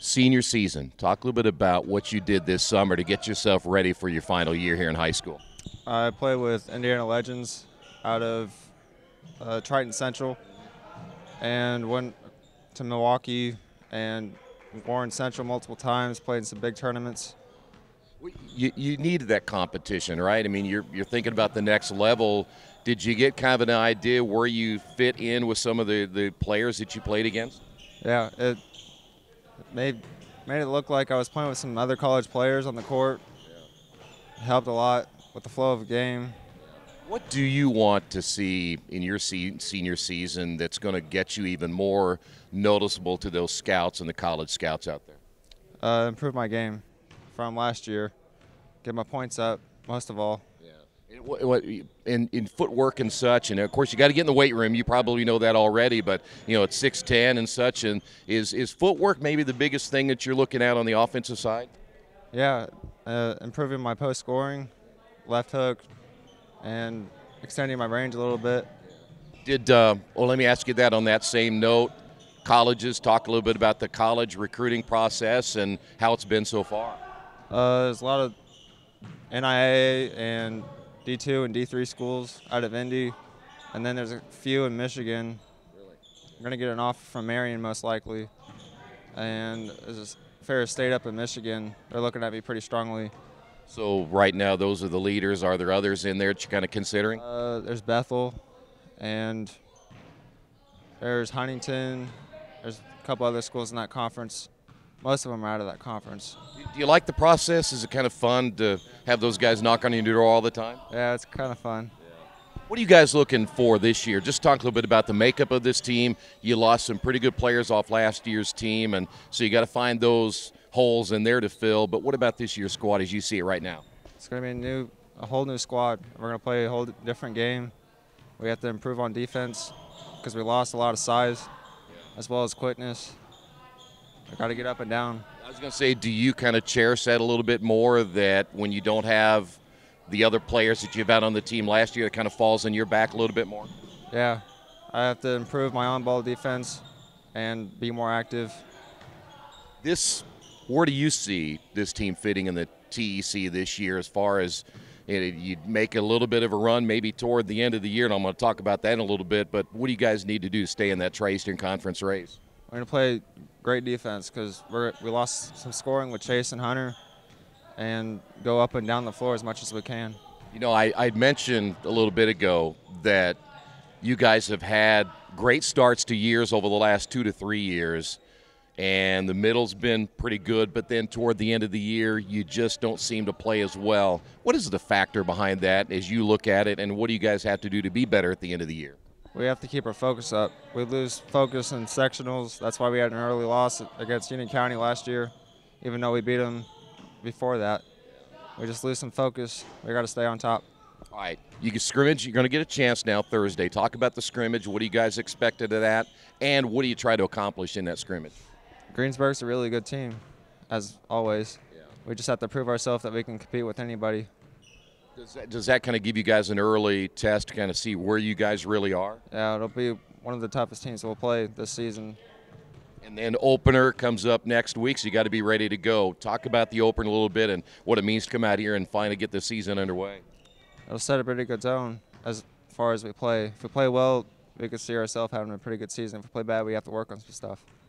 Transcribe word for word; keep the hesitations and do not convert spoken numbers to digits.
Senior season. Talk a little bit about what you did this summer to get yourself ready for your final year here in high school. I play with Indiana Legends out of uh, Triton Central and went to Milwaukee and Warren Central multiple times, played in some big tournaments. You, you needed that competition, right? I mean, you're, you're thinking about the next level. Did you get kind of an idea where you fit in with some of the, the players that you played against? Yeah, it made, made it look like I was playing with some other college players on the court. It helped a lot with the flow of the game. What do you want to see in your se- senior season that's going to get you even more noticeable to those scouts and the college scouts out there? Uh, improve my game from last year, get my points up, most of all. Yeah. What, what, in, in footwork and such, and of course you got to get in the weight room. You probably know that already, but you know it's six ten and such. And is is footwork maybe the biggest thing that you're looking at on the offensive side? Yeah, uh, improving my post scoring, left hook, and extending my range a little bit. Did uh, well? Let me ask you that on that same note. Colleges, talk a little bit about the college recruiting process and how it's been so far. Uh, there's a lot of N I A and D two and D three schools out of Indy, and then there's a few in Michigan. Really? I'm going to get an offer from Marion most likely, and there's a Ferris State up in Michigan. They're looking at me pretty strongly. So right now, those are the leaders. Are there others in there that you're kind of considering? Uh, there's Bethel, and there's Huntington. There's a couple other schools in that conference. Most of them are out of that conference. Do you like the process? Is it kind of fun to have those guys knock on your door all the time? Yeah, it's kind of fun. What are you guys looking for this year? Just talk a little bit about the makeup of this team. You lost some pretty good players off last year's team, and so you got to find those holes in there to fill. But what about this year's squad as you see it right now? It's going to be a new, a whole new squad. We're going to play a whole different game. We have to improve on defense because we lost a lot of size as well as quickness. I got to get up and down. I was going to say, do you kind of cherish that a little bit more, that when you don't have the other players that you've had on the team last year, it kind of falls on your back a little bit more? Yeah. I have to improve my on-ball defense and be more active. This, where do you see this team fitting in the T E C this year as far as you know, you'd make a little bit of a run maybe toward the end of the year, and I'm going to talk about that in a little bit, but what do you guys need to do to stay in that Tri-Eastern Conference race? We're going to play great defense because we're we lost some scoring with Chase and Hunter, and go up and down the floor as much as we can. You know, I, I mentioned a little bit ago that you guys have had great starts to years over the last two to three years, and the middle's been pretty good, but then toward the end of the year, you just don't seem to play as well. What is the factor behind that as you look at it, and what do you guys have to do to be better at the end of the year? We have to keep our focus up. We lose focus in sectionals. That's why we had an early loss against Union County last year, even though we beat them before that. We just lose some focus. We got to stay on top. All right, you can scrimmage. You're going to get a chance now Thursday. Talk about the scrimmage. What do you guys expected of that, and what do you try to accomplish in that scrimmage? Greensburg's a really good team, as always. Yeah. We just have to prove ourselves that we can compete with anybody. Does that, does that kind of give you guys an early test to kind of see where you guys really are? Yeah, it'll be one of the toughest teams we'll play this season. And then opener comes up next week, so you got to be ready to go. Talk about the opener a little bit and what it means to come out here and finally get the season underway. It'll set a pretty good tone as far as we play. If we play well, we could see ourselves having a pretty good season. If we play bad, we have to work on some stuff.